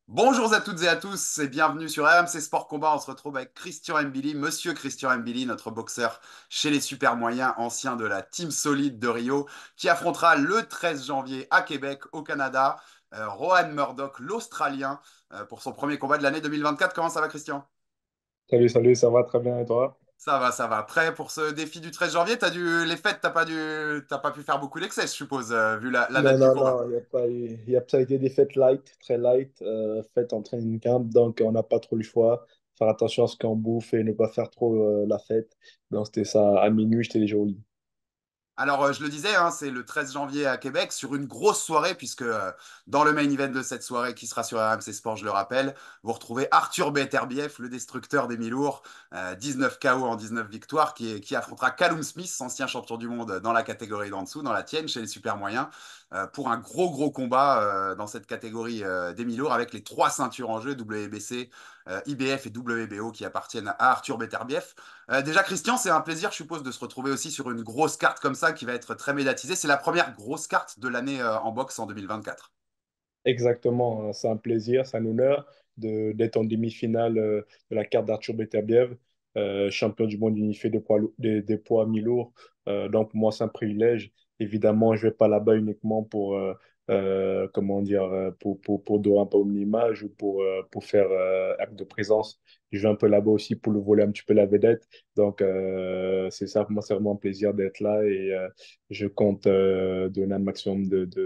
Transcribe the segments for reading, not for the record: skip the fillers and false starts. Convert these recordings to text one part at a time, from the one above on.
Bonjour à toutes et à tous et bienvenue sur RMC Sport Combat. On se retrouve avec Christian Mbili, monsieur Christian Mbili, notre boxeur chez les super moyens, ancien de la Team Solide de Rio, qui affrontera le 13 janvier à Québec, au Canada, Rohan Murdoch, l'Australien, pour son premier combat de l'année 2024. Comment ça va, Christian? Salut, salut, ça va très bien et toi? Ça va, ça va. Prêt pour ce défi du 13 janvier? Les fêtes, t'as pas pu faire beaucoup d'excès, je suppose, vu la Non, date du non, combat. non, il n'y a pas eu, ça a été des fêtes light, très light, fêtes en training camp, donc on n'a pas trop le choix. Faire attention à ce qu'on bouffe et ne pas faire trop la fête. Donc c'était ça, à minuit, j'étais déjà au lit. Alors, je le disais, hein, c'est le 13 janvier à Québec sur une grosse soirée, puisque dans le main event de cette soirée qui sera sur RMC Sport, je le rappelle, vous retrouvez Arthur Beterbiev, le destructeur des mi-lourds, 19 KO en 19 victoires, qui affrontera Callum Smith, ancien champion du monde dans la catégorie d'en dessous, dans la tienne, chez les super moyens, pour un gros, gros combat dans cette catégorie des mi-lourds, avec les trois ceintures en jeu, WBC, IBF et WBO, qui appartiennent à Arthur Beterbiev. Déjà, Christian, c'est un plaisir, je suppose, de se retrouver aussi sur une grosse carte comme ça qui va être très médiatisée. C'est la première grosse carte de l'année en boxe en 2024. Exactement, hein. C'est un plaisir, c'est un honneur d'être en demi-finale de la carte d'Arthur Beterbiev, champion du monde unifié des poids mi-lourds. Donc, pour moi, c'est un privilège. Évidemment, je ne vais pas là-bas uniquement pour, comment dire, pour donner un peu une image ou pour faire acte de présence. Je vais un peu là-bas aussi pour le voler un petit peu la vedette. Donc, c'est ça, pour moi, c'est vraiment un plaisir d'être là et je compte donner un maximum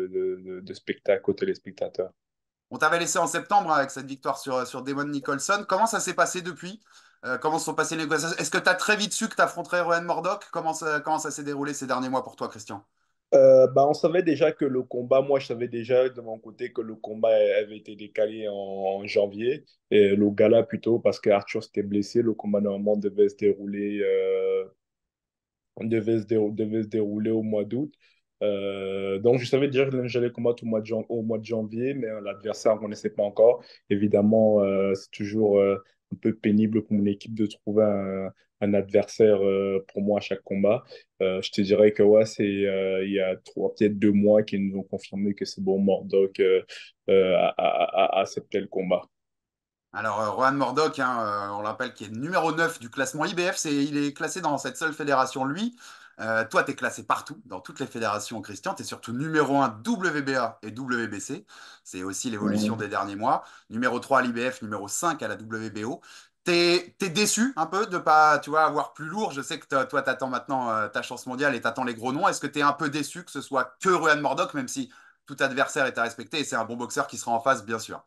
de spectacles aux téléspectateurs. On t'avait laissé en septembre avec cette victoire sur Damon Nicholson. Comment ça s'est passé depuis? Comment se sont passées les négociations? Est-ce que tu as très vite su que tu affronterais Rohan Murdoch? Comment ça s'est déroulé ces derniers mois pour toi, Christian? On savait déjà que le combat, moi je savais déjà de mon côté que le combat avait été décalé en janvier, et le gala plutôt parce que Arthur s'était blessé. Le combat normalement devait se dérouler au mois d'août. Donc, je savais déjà que j'allais combattre au mois de janvier, mais l'adversaire, on ne connaissait pas encore. Évidemment, c'est toujours un peu pénible pour mon équipe de trouver un adversaire pour moi à chaque combat. Je te dirais que ouais, il y a peut-être 2 mois qu'ils nous ont confirmé que c'est bon, Mordoc a accepté le combat. Alors, Rohan Murdoch, hein, on l'appelle, qui est numéro 9 du classement IBF, il est classé dans cette seule fédération, lui. Toi, tu es classé partout, dans toutes les fédérations, Christian. Tu es surtout numéro 1 WBA et WBC. C'est aussi l'évolution des derniers mois. Numéro 3 à l'IBF, numéro 5 à la WBO. T'es déçu un peu de pas, tu vois, avoir plus lourd. Je sais que toi, t'attends maintenant ta chance mondiale et t'attends les gros noms. Est-ce que t'es un peu déçu que ce soit que Rohan Murdoch, même si tout adversaire est à respecter et c'est un bon boxeur qui sera en face, bien sûr.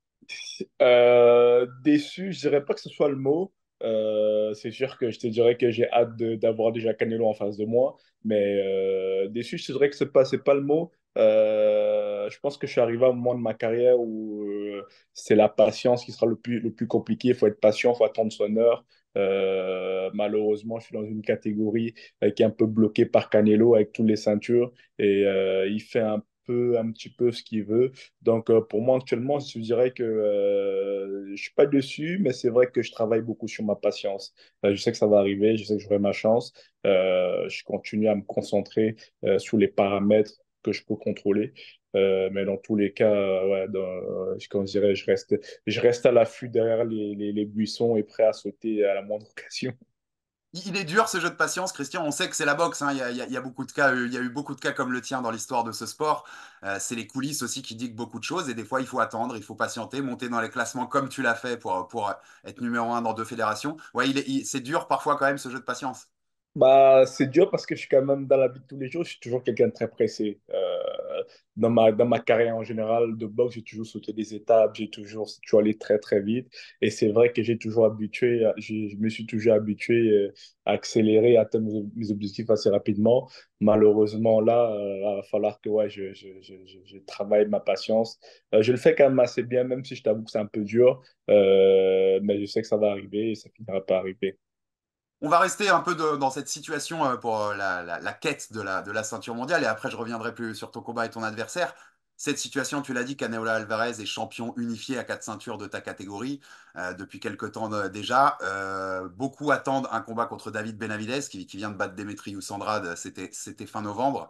Déçu, je dirais pas que ce soit le mot. C'est sûr que je te dirais que j'ai hâte d'avoir déjà Canelo en face de moi, mais déçu, je te dirais que c'est pas le mot. Je pense que je suis arrivé à un moment de ma carrière où c'est la patience qui sera le plus compliqué. Il faut être patient, il faut attendre son heure. Malheureusement, je suis dans une catégorie qui est un peu bloquée par Canelo avec toutes les ceintures et il fait un petit peu ce qu'il veut. Donc, pour moi, actuellement, je dirais que je suis pas dessus, mais c'est vrai que je travaille beaucoup sur ma patience. Je sais que ça va arriver, je sais que j'aurai ma chance. Je continue à me concentrer sur les paramètres que je peux contrôler. Mais dans tous les cas, ouais, comme je dirais, je reste à l'affût derrière les buissons et prêt à sauter à la moindre occasion. Il est dur ce jeu de patience, Christian. On sait que c'est la boxe, hein. Il y a beaucoup de cas, il y a eu beaucoup de cas comme le tien dans l'histoire de ce sport. C'est les coulisses aussi qui dictent beaucoup de choses et des fois il faut attendre, il faut patienter, monter dans les classements comme tu l'as fait pour être numéro 1 dans deux fédérations. Ouais, c'est dur parfois quand même ce jeu de patience. Bah, c'est dur parce que je suis quand même dans la vie de tous les jours, je suis toujours quelqu'un de très pressé. Dans ma carrière en général de boxe, j'ai toujours sauté des étapes, j'ai toujours allé très très vite. Et c'est vrai que je me suis toujours habitué à accélérer, à atteindre mes objectifs assez rapidement. Malheureusement, là, il va falloir que ouais, je travaille ma patience. Je le fais quand même assez bien, même si je t'avoue que c'est un peu dur. Mais je sais que ça va arriver et ça finira par arriver. On va rester un peu dans cette situation pour la quête de la ceinture mondiale et après je reviendrai plus sur ton combat et ton adversaire. Cette situation, tu l'as dit, Canelo Alvarez est champion unifié à quatre ceintures de ta catégorie depuis quelque temps déjà. Beaucoup attendent un combat contre David Benavidez qui vient de battre Demetrius Andrade, c'était fin novembre.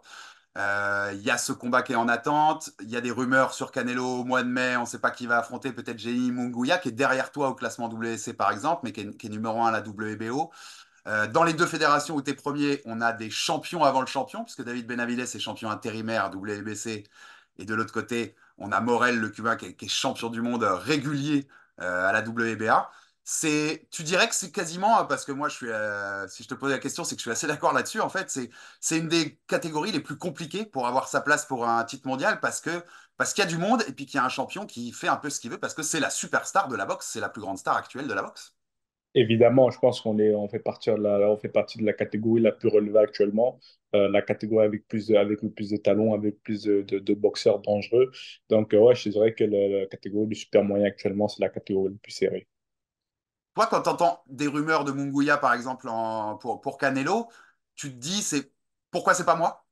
Il y a ce combat qui est en attente. Il y a des rumeurs sur Canelo au mois de mai. On ne sait pas qui va affronter. Peut-être Jenny Munguia, qui est derrière toi au classement WC, par exemple, mais qui est numéro 1 à la WBO. Dans les deux fédérations où tu es premier, on a des champions avant le champion, puisque David Benavides est champion intérimaire WBC. Et de l'autre côté, on a Morel, le Cubain, qui est champion du monde régulier à la WBA. Tu dirais que c'est quasiment, parce que moi, si je te pose la question, c'est que je suis assez d'accord là-dessus. En fait, c'est une des catégories les plus compliquées pour avoir sa place pour un titre mondial parce qu'il y a du monde et puis qu'il y a un champion qui fait un peu ce qu'il veut parce que c'est la superstar de la boxe, c'est la plus grande star actuelle de la boxe. Évidemment, je pense on fait partie on fait partie de la catégorie la plus relevée actuellement, la catégorie avec le plus de talons, avec plus de boxeurs dangereux. Donc, ouais, je dirais que la catégorie du super moyen actuellement, c'est la catégorie la plus serrée. Toi, quand tu entends des rumeurs de Munguia, par exemple, pour Canelo, tu te dis, pourquoi c'est pas moi?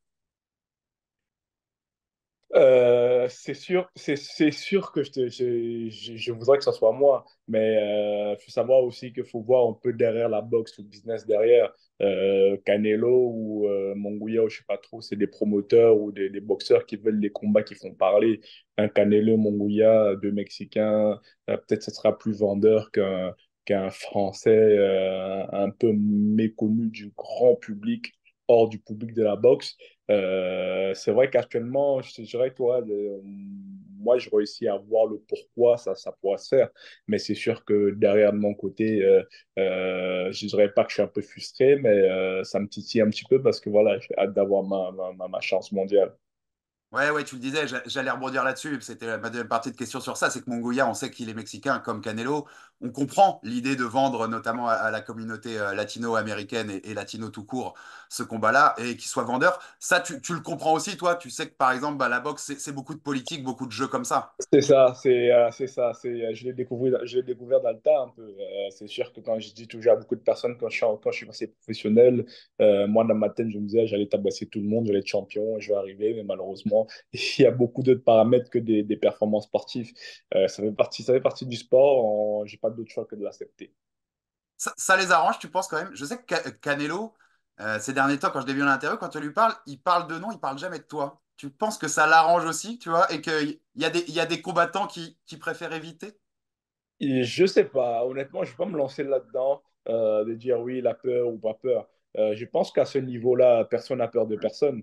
C'est sûr que je voudrais que ce soit moi, mais il faut savoir aussi qu'il faut voir un peu derrière la boxe, le business derrière. Canelo ou Monguia, ou je sais pas trop, c'est des promoteurs ou des boxeurs qui veulent des combats qui font parler. Un Canelo, Monguia, deux Mexicains, peut-être ce sera plus vendeur qu'un Français un peu méconnu du grand public, hors du public de la boxe. C'est vrai qu'actuellement, je te dirais, toi, moi, je réussis à voir le pourquoi ça pourra se faire. Mais c'est sûr que derrière de mon côté, je dirais pas que je suis un peu frustré, mais ça me titille un petit peu parce que voilà, j'ai hâte d'avoir ma chance mondiale. Ouais, ouais, tu le disais, j'allais rebondir là-dessus. C'était ma deuxième partie de question sur ça. C'est que Mongolia, on sait qu'il est mexicain comme Canelo. On comprend l'idée de vendre notamment à la communauté latino-américaine et latino tout court ce combat-là et qu'il soit vendeur. Ça, tu le comprends aussi, toi. Tu sais que par exemple, bah, la boxe, c'est beaucoup de politique, beaucoup de jeux comme ça. C'est ça, c'est ça. Je l'ai découvert dans le tas un peu. C'est sûr que quand je dis toujours à beaucoup de personnes, quand je suis passé professionnel, moi dans ma tête, je me disais j'allais tabasser tout le monde, j'allais être champion, je vais arriver, mais malheureusement, il y a beaucoup d'autres paramètres que des performances sportives. Ça fait partie du sport, j'ai pas d'autre choix que de l'accepter. Ça les arrange, tu penses quand même? Je sais que Canelo, ces derniers temps, quand je l'ai vu en interview, quand tu lui parles, il parle de nom, il parle jamais de toi. Tu penses que ça l'arrange aussi, tu vois, et qu'il y a des combattants qui préfèrent éviter? Et je sais pas, honnêtement, je vais pas me lancer là-dedans, de dire oui, la peur ou pas peur. Je pense qu'à ce niveau-là, personne n'a peur de personne.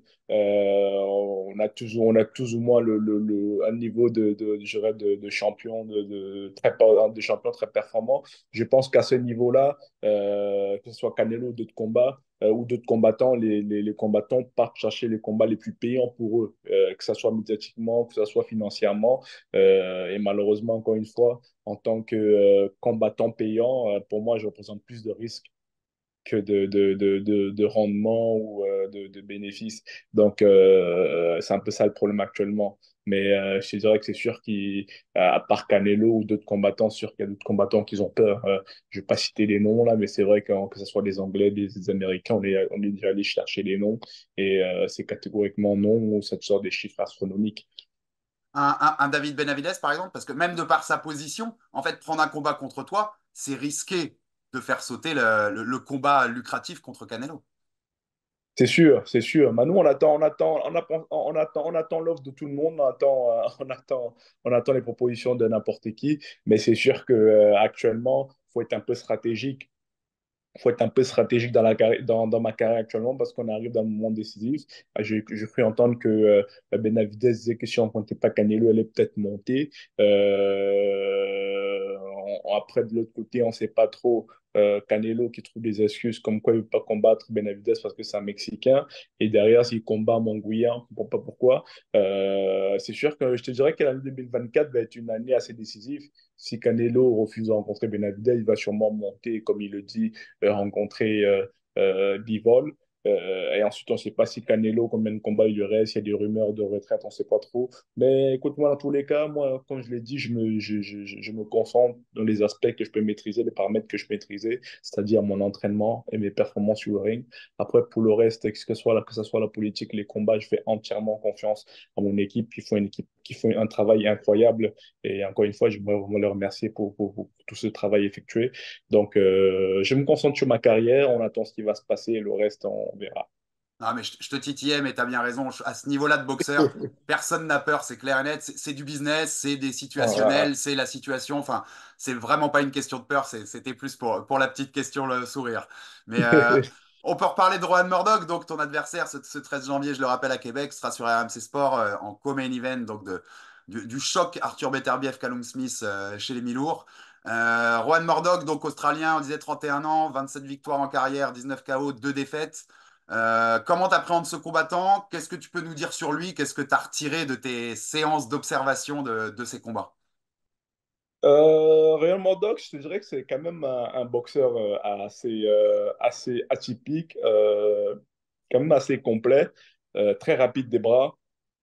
On a tous ou moins un niveau je dirais de champion, de champion très performant. Je pense qu'à ce niveau-là, que ce soit Canelo ou d'autres combats, ou d'autres combattants, les combattants partent chercher les combats les plus payants pour eux, que ce soit médiatiquement, que ce soit financièrement. Et malheureusement, encore une fois, en tant que combattant payant, pour moi, je représente plus de risques que de rendement ou de bénéfices. Donc, c'est un peu ça le problème actuellement. Mais je te dirais que c'est sûr qu'à part Canelo ou d'autres combattants, sûr qu'il y a d'autres combattants qui ont peur. Je ne vais pas citer les noms là, mais c'est vrai que ce soit des Anglais, des Américains, on est déjà allé chercher les noms et c'est catégoriquement non ou ça te sort des chiffres astronomiques. Un David Benavidez, par exemple, parce que même de par sa position, en fait, prendre un combat contre toi, c'est risqué de faire sauter le combat lucratif contre Canelo. C'est sûr, c'est sûr. Mais nous, on attend l'offre de tout le monde, on attend les propositions de n'importe qui. Mais c'est sûr que actuellement, faut être un peu stratégique. Faut être un peu stratégique dans ma carrière actuellement parce qu'on arrive dans le moment décisif. J'ai cru entendre que Benavidez disait que si on ne comptait pas Canelo, elle allait peut-être monter. Après, de l'autre côté, on ne sait pas trop. Canelo qui trouve des excuses comme quoi il ne veut pas combattre Benavidez parce que c'est un Mexicain. Et derrière, s'il combat Monguia, on ne comprend pas pourquoi. C'est sûr que je te dirais que l'année 2024 va être une année assez décisive. Si Canelo refuse de rencontrer Benavidez, il va sûrement monter, comme il le dit, rencontrer Bivol. Et ensuite, on ne sait pas si Canelo, combien de combats il y aurait, s'il y a des rumeurs de retraite, on ne sait pas trop. Mais écoute-moi, dans tous les cas, moi, comme je l'ai dit, je me concentre dans les aspects que je peux maîtriser, les paramètres que je maîtrisais, c'est-à-dire mon entraînement et mes performances sur le ring. Après, pour le reste, que ce soit la politique, les combats, je fais entièrement confiance à mon équipe qui fait un travail incroyable. Et encore une fois, je voudrais vraiment les remercier pour tout ce travail effectué. Donc, je me concentre sur ma carrière, on attend ce qui va se passer et le reste, on verra. Non, mais je te titillais, mais tu as bien raison. À ce niveau-là de boxeur, personne n'a peur, c'est clair et net. C'est du business, c'est des Ah, ah, situationnels, ah. c'est la situation. Enfin, c'est vraiment pas une question de peur, c'était plus pour la petite question, le sourire. Mais on peut reparler de Rohan Murdoch, donc ton adversaire, ce 13 janvier, je le rappelle, à Québec, sera sur RMC Sport en co-main event, donc du choc Arthur Beterbiev, Callum Smith chez les mi-lourds. Rohan Murdoch, donc australien, on disait 31 ans, 27 victoires en carrière, 19 KO, 2 défaites. Comment tu appréhendes ce combattant? Qu'est-ce que tu peux nous dire sur lui? Qu'est-ce que tu as retiré de tes séances d'observation de ces combats? Real Murdoch, je te dirais que c'est quand même un boxeur assez atypique, quand même assez complet, très rapide des bras,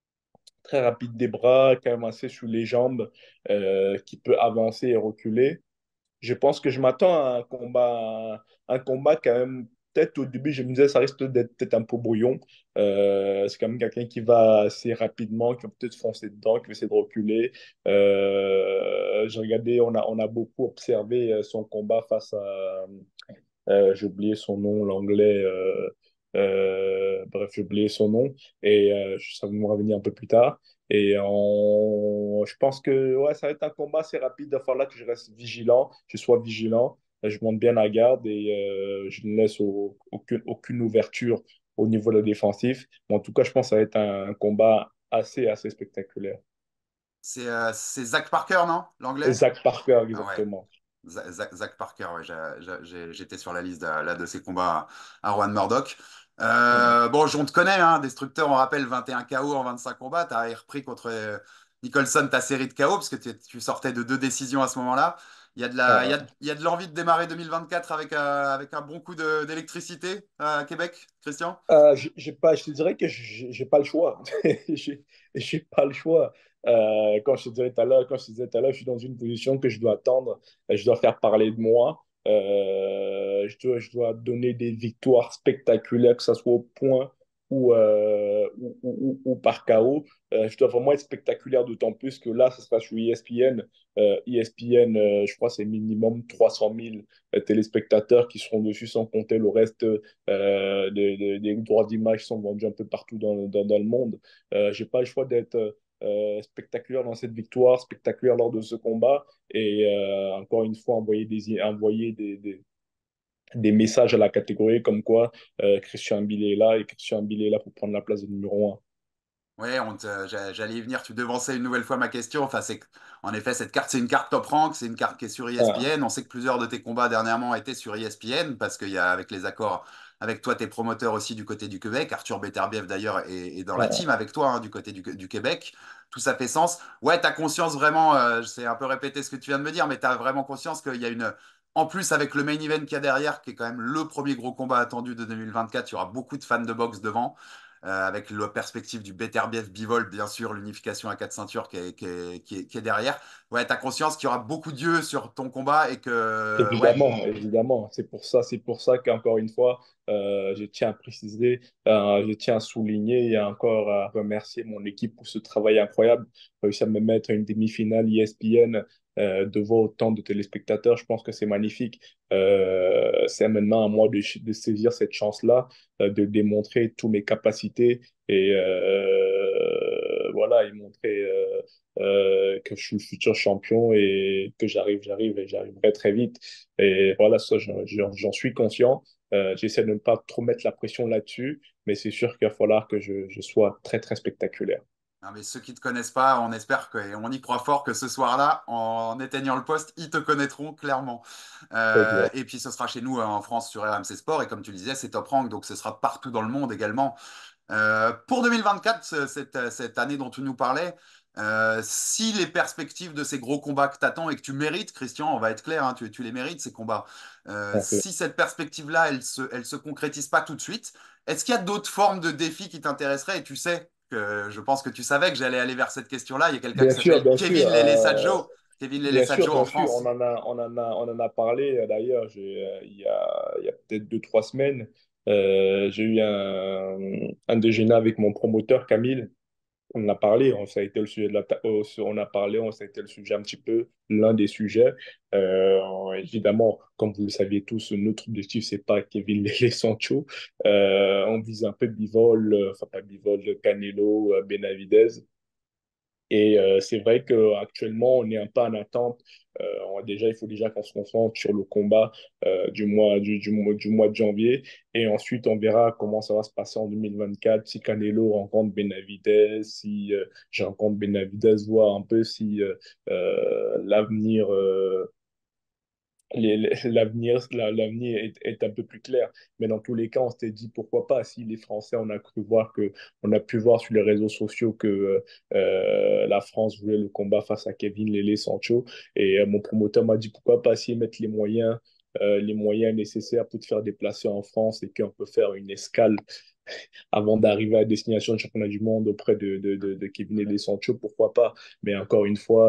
quand même assez sous les jambes, qui peut avancer et reculer. Je pense que je m'attends à un combat quand même. Peut-être au début, je me disais ça risque d'être peut-être un peu brouillon. C'est quand même quelqu'un qui va assez rapidement, qui va peut-être foncer dedans, qui va essayer de reculer. J'ai regardé, on a beaucoup observé son combat face à, j'ai oublié son nom, l'anglais. Bref, j'ai oublié son nom et ça va me revenir un peu plus tard. Je pense que ouais, ça va être un combat assez rapide. Il va falloir que je reste vigilant, je sois vigilant. Je monte bien la garde et je ne laisse aucune ouverture au niveau de la défensif. Mais en tout cas, je pense que ça va être un combat assez spectaculaire. C'est Zach Parker, non? L'anglais? Zach Parker, Ah ouais, exactement. Zach Parker, ouais, j'étais sur la liste là, de ces combats à Rohan Murdoch. Mhm. Bon, on te connaît, hein, Destructeur, on rappelle 21 KO en 25 combats. Tu as repris contre Nicholson ta série de KO, parce que tu sortais de 2 décisions à ce moment-là. Il y a de la, Euh, il y a de l'envie de démarrer 2024 avec un bon coup d'électricité à Québec, Christian? j'ai pas, je te dirais que j'ai pas le choix. J'ai pas le choix. Quand je te disais tout à l'heure, je suis dans une position que je dois attendre, je dois faire parler de moi, je dois donner des victoires spectaculaires, que ce soit au point ou par KO. Je dois vraiment être spectaculaire, d'autant plus que là, ce sera sur ESPN. ESPN, je crois, c'est minimum 300 000 téléspectateurs qui seront dessus, sans compter le reste des droits d'image sont vendus un peu partout dans le monde. J'ai pas le choix d'être spectaculaire dans cette victoire, spectaculaire lors de ce combat et encore une fois envoyer des messages à la catégorie comme quoi Christian Billet est là et Christian Billet est là pour prendre la place de numéro un. Ouais, j'allais y venir, tu devançais une nouvelle fois ma question. Enfin, en effet, cette carte, c'est une carte top rank, c'est une carte qui est sur Ah, ESPN. On sait que plusieurs de tes combats dernièrement étaient sur ESPN parce qu'il y a, avec les accords avec toi, tes promoteurs aussi du côté du Québec. Arthur Beterbiev, d'ailleurs, est dans la team ah, avec toi, hein, du côté du Québec. Tout ça fait sens. Ouais, tu as conscience vraiment, c'est un peu répété ce que tu viens de me dire, mais tu as vraiment conscience qu'il y a une. En plus, avec le main event qu'il y a derrière, qui est quand même le premier gros combat attendu de 2024, il y aura beaucoup de fans de boxe devant avec la perspective du Beterbiev Bivol, bien sûr, l'unification à 4 ceintures qui est derrière. Ouais, tu as conscience qu'il y aura beaucoup d'yeux sur ton combat et que, ouais, évidemment, évidemment. C'est pour ça qu'encore une fois, je tiens à préciser, je tiens à souligner et encore à remercier mon équipe pour ce travail incroyable. Réussir à me mettre à une demi-finale ESPN devant autant de téléspectateurs, je pense que c'est magnifique. C'est maintenant à moi de saisir cette chance-là, de démontrer toutes mes capacités et voilà, et montrer que je suis le futur champion et que j'arrive et j'arriverai très vite. Et voilà, ça, j'en suis conscient. J'essaie de ne pas trop mettre la pression là-dessus, mais c'est sûr qu'il va falloir que je sois très spectaculaire. non, mais ceux qui ne te connaissent pas, on espère que, et on y croit fort que ce soir-là, en éteignant le poste, ils te connaîtront clairement. Exact. Et puis ce sera chez nous en France sur RMC Sport, et comme tu le disais, c'est top rank, donc ce sera partout dans le monde également. Pour 2024, cette année dont tu nous parlais, si les perspectives de ces gros combats que tu attends et que tu mérites, Christian, on va être clair, hein, tu les mérites, ces combats, Merci. si cette perspective-là, elle se concrétise pas tout de suite, est-ce qu'il y a d'autres formes de défis qui t'intéresseraient? Et tu sais que je pense que tu savais que j'allais aller vers cette question-là. Il y a quelqu'un qui s'appelle Bien sûr. Kevin Lele-Sadjo. Kevin Lele-Sadjo en Bien sûr, France. on en a parlé d'ailleurs il y a peut-être 2, 3 semaines. J'ai eu un déjeuner avec mon promoteur Camille On en a parlé, ça a été le sujet de on a parlé, ça a été le sujet un petit peu, l'un des sujets. Évidemment, comme vous le saviez tous, notre objectif, c'est pas Kevin Lele Sancho. On vise un peu Bivol, enfin pas Bivol, Canelo, Benavidez. Et c'est vrai qu'actuellement, on est un peu en attente. Déjà, il faut déjà qu'on se concentre sur le combat du mois de janvier. Et ensuite, on verra comment ça va se passer en 2024. Si Canelo rencontre Benavidez, si je rencontre Benavidez, voir un peu si l'avenir l'avenir est un peu plus clair. Mais dans tous les cas, on s'était dit pourquoi pas. Si les Français, on a pu voir sur les réseaux sociaux que la France voulait le combat face à Kevin Lele Sancho. Et mon promoteur m'a dit pourquoi pas s'y mettre les moyens nécessaires pour te faire déplacer en France et qu'on peut faire une escale avant d'arriver à la destination du championnat du monde auprès de Kevin et Sancho, pourquoi pas. Mais encore une fois,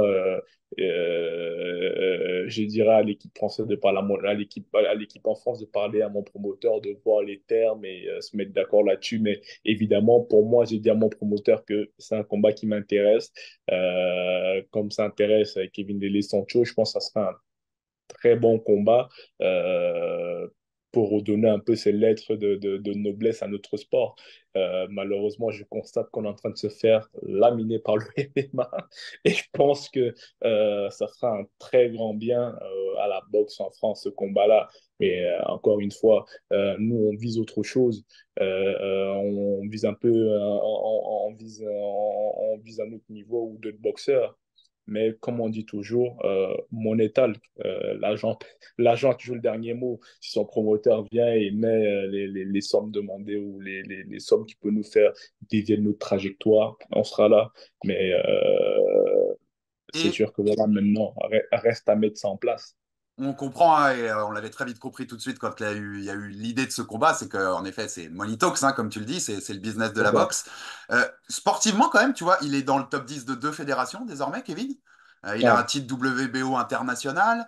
je dirais à l'équipe française de parler à l'équipe en France de parler à mon promoteur, de voir les termes et se mettre d'accord là-dessus. Mais évidemment, pour moi, j'ai dit à mon promoteur que c'est un combat qui m'intéresse. Comme ça intéresse Kevin Dele Sancho, je pense que ça sera un très bon combat pour redonner un peu ces lettres de noblesse à notre sport. Malheureusement, je constate qu'on est en train de se faire laminer par le MMA et je pense que ça fera un très grand bien à la boxe en France, ce combat-là. Mais encore une fois, nous, on vise autre chose. On vise un peu, on vise un autre niveau ou d'autres boxeurs. Mais comme on dit toujours, monétal, l'argent a toujours le dernier mot. Si son promoteur vient et met les sommes demandées ou les sommes qui peuvent nous faire dévier de notre trajectoire, on sera là. Mais c'est Et sûr que voilà, maintenant, reste à mettre ça en place. on comprend, hein, et on l'avait très vite compris tout de suite quand il y a eu l'idée de ce combat, c'est qu'en effet, c'est Money Talks, hein, comme tu le dis, c'est le business de C'est la ça. boxe. Sportivement, quand même, tu vois, il est dans le top 10 de deux fédérations désormais, Kevin. Il a un Ouais. titre WBO international.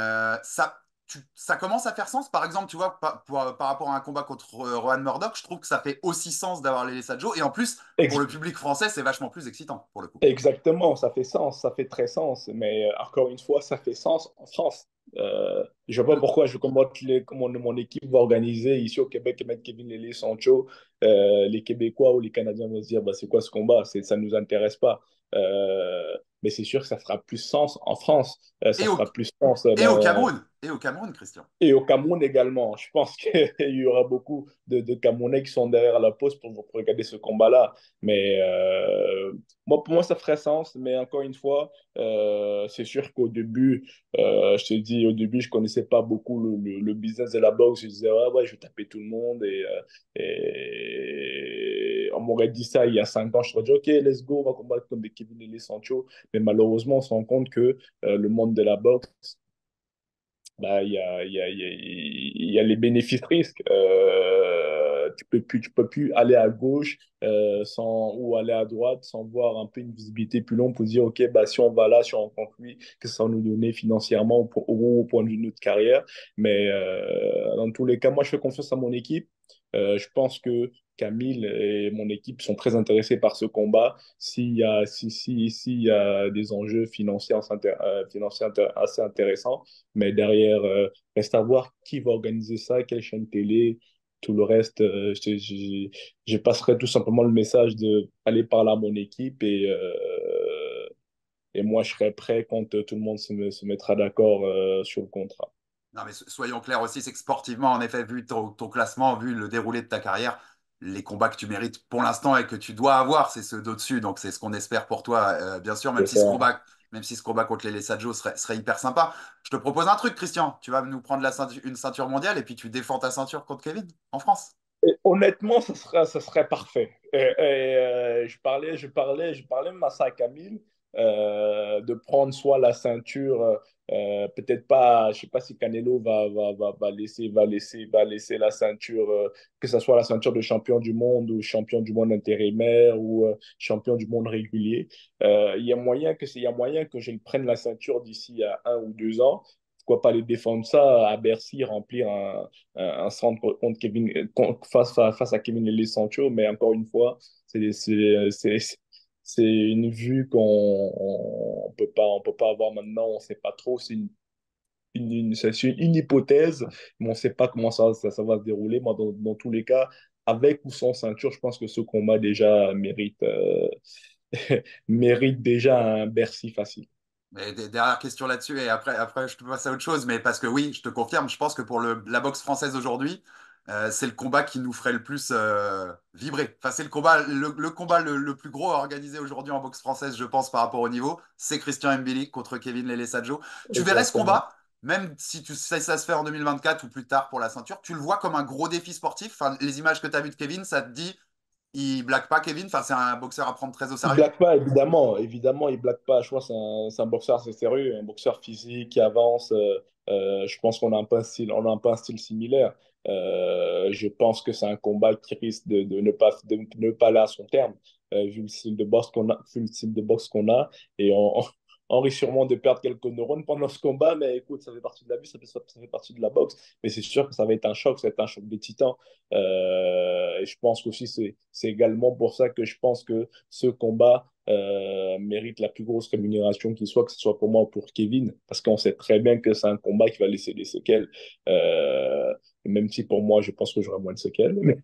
Ça commence à faire sens. Par exemple, tu vois, par rapport à un combat contre Rohan Murdoch, je trouve que ça fait aussi sens d'avoir les Sadjo. Et en plus, pour le public français, c'est vachement plus excitant, pour le coup. Exactement, ça fait sens, ça fait très sens, mais encore une fois, ça fait sens en France. Je ne vois pas Mm. pourquoi comment mon équipe va organiser ici au Québec et mettre Kevin Lely, Sancho. Les Québécois ou les Canadiens vont se dire bah, c'est quoi ce combat? Ça ne nous intéresse pas. Mais c'est sûr que ça fera plus sens en France. Ça Et au, fera plus sens et au dans, Cameroun. Et au Cameroun, Christian. et au Cameroun également. Je pense qu'il y aura beaucoup de Camerounais qui sont derrière la pause pour regarder ce combat-là. Mais pour moi, ça ferait sens. Mais encore une fois, c'est sûr qu'au début, je te dis, au début, je ne connaissais pas beaucoup le business de la boxe. Je disais, ouais, ouais, je vais taper tout le monde. Et on m'aurait dit ça il y a 5 ans. Je t'aurais dit, OK, let's go, on va combattre comme des Kevin et les Sancho. Mais malheureusement, on se rend compte que le monde de la boxe, bah, il y a les bénéfices-risques. Tu peux plus aller à gauche ou aller à droite sans voir un peu une visibilité plus longue pour dire, OK, bah, si on va là, si on rencontre lui, que ça va nous donner financièrement au point de vue de notre carrière. Mais dans tous les cas, moi, je fais confiance à mon équipe. Je pense que Camille et mon équipe sont très intéressés par ce combat. S'il y a des enjeux financiers assez intéressants, mais derrière, reste à voir qui va organiser ça, quelle chaîne télé, tout le reste. Je passerai tout simplement le message de aller parler à mon équipe et moi, je serai prêt quand tout le monde se mettra d'accord sur le contrat. Non, mais soyons clairs aussi, c'est que sportivement, en effet, vu ton classement, vu le déroulé de ta carrière, les combats que tu mérites pour l'instant et que tu dois avoir, c'est ceux d'au-dessus. Donc, c'est ce qu'on espère pour toi, bien sûr, C'est ça. même si ce combat contre les Sadjo serait hyper sympa. Je te propose un truc, Christian. Tu vas nous prendre une ceinture mondiale et puis tu défends ta ceinture contre Kevin en France. Et honnêtement, ça serait parfait. Je parlais même à ça à Camille, de prendre soit la ceinture, peut-être pas, je sais pas si Canelo va laisser la ceinture, que ce soit la ceinture de champion du monde ou champion du monde intérimaire ou champion du monde régulier. Il y a moyen que je le prenne la ceinture d'ici à 1 ou 2 ans. Pourquoi pas aller défendre ça à Bercy, remplir un centre contre face à Kevin Lele Sancho, mais encore une fois, c'est c'est une vue on peut pas avoir maintenant, on sait pas trop, c'est c'est une hypothèse, mais on ne sait pas comment ça va se dérouler. Moi, dans tous les cas, avec ou sans ceinture, je pense que ce combat déjà mérite, mérite déjà un Bercy facile. Mais dernière question là-dessus, et après, je te passe à autre chose, mais parce que oui, je te confirme, je pense que pour la boxe française aujourd'hui, c'est le combat qui nous ferait le plus vibrer. Enfin, c'est le combat le plus gros organisé aujourd'hui en boxe française, je pense, par rapport au niveau, c'est Christian Mbili contre Kevin Lele Sadjo. Tu verrais ce Exactement. combat, même si tu sais ça se fait en 2024 ou plus tard pour la ceinture, tu le vois comme un gros défi sportif. Enfin, les images que tu as vues de Kevin, ça te dit, il blague pas Kevin. Enfin, c'est un boxeur à prendre très au Il sérieux. blague pas, évidemment. Évidemment, il blague pas. Je pense que c'est un boxeur assez sérieux, un boxeur physique qui avance. Je pense qu'on a un peu un style, on a un peu un style similaire. Je pense que c'est un combat qui risque de ne pas aller à son terme, vu le style de boxe qu'on a, vu le style de boxe qu'on a. Et on risque sûrement de perdre quelques neurones pendant ce combat. Mais écoute, ça fait partie de la vie, ça fait partie de la boxe. Mais c'est sûr que ça va être un choc, ça va être un choc des titans. Et je pense qu'aussi, c'est également pour ça que je pense que ce combat mérite la plus grosse rémunération qui soit, que ce soit pour moi ou pour Kevin, parce qu'on sait très bien que c'est un combat qui va laisser des séquelles. Même si pour moi, je pense que j'aurai moins de séquelles, mais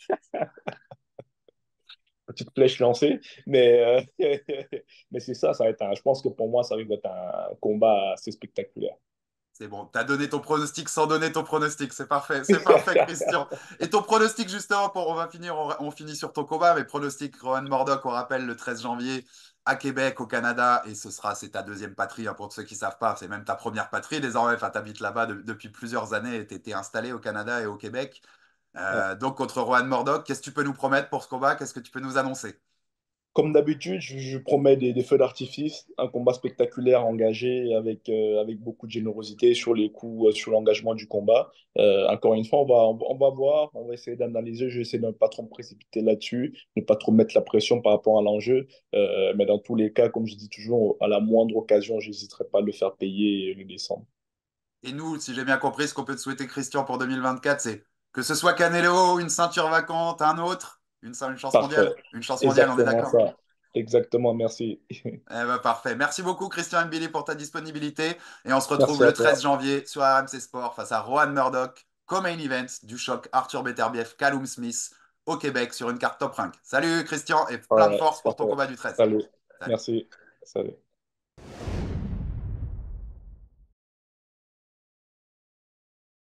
petite flèche lancée. Mais c'est ça, ça va être je pense que pour moi, ça va être un combat assez spectaculaire. C'est bon, t'as donné ton pronostic sans donner ton pronostic. C'est parfait, Christian. Et ton pronostic, justement, on finit sur ton combat, mais pronostic Rohan Murdoch, on rappelle, le 13 janvier à Québec, au Canada, et c'est ta deuxième patrie, hein, pour ceux qui ne savent pas, c'est même ta première patrie désormais. Enfin, t'habites là-bas depuis plusieurs années et t'étais installé au Canada et au Québec. Ouais. Donc, contre Rohan Murdoch, qu'est-ce que tu peux nous promettre pour ce combat? Qu'est-ce que tu peux nous annoncer? Comme d'habitude, je promets des feux d'artifice, un combat spectaculaire, engagé, avec beaucoup de générosité sur les coups, sur l'engagement du combat. Encore une fois, on va voir, on va essayer d'analyser. Je vais essayer de ne pas trop me précipiter là-dessus, ne pas trop mettre la pression par rapport à l'enjeu. Mais dans tous les cas, comme je dis toujours, à la moindre occasion, je n'hésiterai pas à le faire payer et le descendre. Et nous, si j'ai bien compris, ce qu'on peut te souhaiter, Christian, pour 2024, c'est que ce soit Canelo, une ceinture vacante, un autre, une chance Parfait. mondiale. Une chance mondiale, on est Exactement d'accord? ça. Exactement, merci. Eh ben, parfait. Merci beaucoup, Christian Mbili, pour ta disponibilité. Et on se retrouve Merci le à 13 toi. janvier sur RMC Sport face à Rohan Murdoch, co-main event du choc Arthur Beterbiev, Callum Smith au Québec sur une carte top 5. Salut, Christian, et plein de Ouais, force pour ton parfait. combat du 13. Salut. Salut. Merci. Salut.